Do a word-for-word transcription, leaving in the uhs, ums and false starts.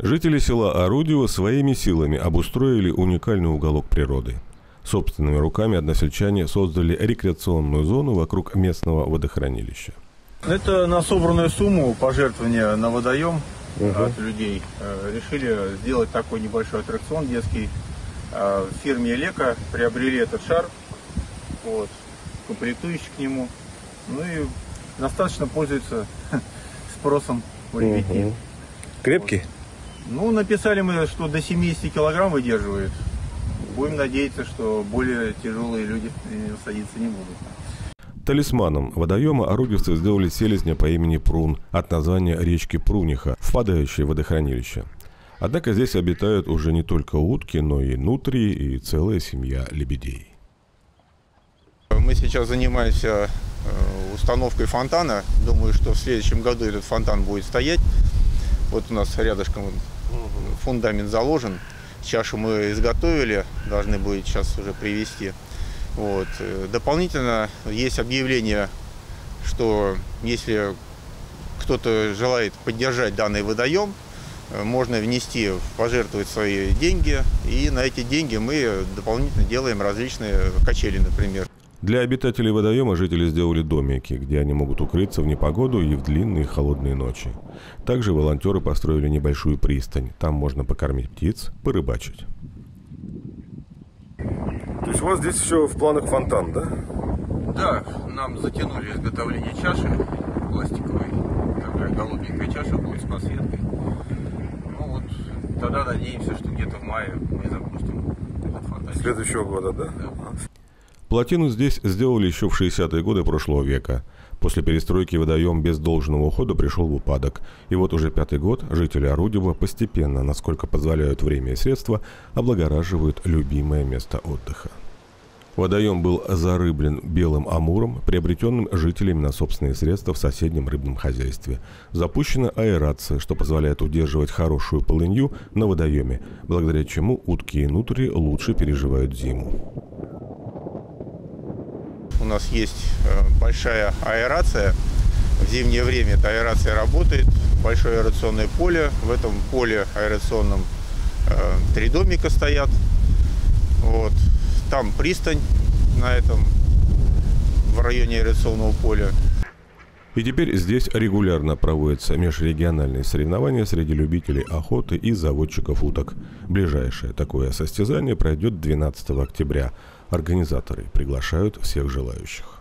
Жители села Орудьево своими силами обустроили уникальный уголок природы. Собственными руками односельчане создали рекреационную зону вокруг местного водохранилища. Это на собранную сумму пожертвования на водоем угу. от людей. Решили сделать такой небольшой аттракцион детский. В фирме Лека приобрели этот шар, вот, комплектующий к нему. Ну и достаточно пользуется спросом у ребятни. Угу. Крепкий? Вот. Ну, написали мы, что до семидесяти килограмм выдерживает. Будем надеяться, что более тяжелые люди садиться не будут. Талисманом водоема орудьевцы сделали селезня по имени Прун от названия речки Пруниха, впадающей в водохранилище. Однако здесь обитают уже не только утки, но и нутрии и целая семья лебедей. Мы сейчас занимаемся установкой фонтана. Думаю, что в следующем году этот фонтан будет стоять. Вот у нас рядышком фундамент заложен. Чашу мы изготовили, должны будет сейчас уже привезти. Вот. Дополнительно есть объявление, что если кто-то желает поддержать данный водоем, можно внести, пожертвовать свои деньги, и на эти деньги мы дополнительно делаем различные качели, например. Для обитателей водоема жители сделали домики, где они могут укрыться в непогоду и в длинные холодные ночи. Также волонтеры построили небольшую пристань. Там можно покормить птиц, порыбачить. То есть у вас здесь еще в планах фонтан, да? Да, нам затянули изготовление чаши пластиковой. Такая голубенькая чаша будет с подсветкой. Ну вот, тогда надеемся, что где-то в мае мы запустим этот фонтан. Следующего года, да? Да. Плотину здесь сделали еще в шестидесятые годы прошлого века. После перестройки водоем без должного ухода пришел в упадок. И вот уже пятый год жители Орудьева постепенно, насколько позволяют время и средства, облагораживают любимое место отдыха. Водоем был зарыблен белым амуром, приобретенным жителями на собственные средства в соседнем рыбном хозяйстве. Запущена аэрация, что позволяет удерживать хорошую полынью на водоеме, благодаря чему утки и нутрии лучше переживают зиму. У нас есть большая аэрация. В зимнее время эта аэрация работает. Большое аэрационное поле. В этом поле аэрационном э, три домика стоят. Вот. Там пристань на этом, в районе аэрационного поля. И теперь здесь регулярно проводятся межрегиональные соревнования среди любителей охоты и заводчиков уток. Ближайшее такое состязание пройдет двенадцатого октября. Организаторы приглашают всех желающих.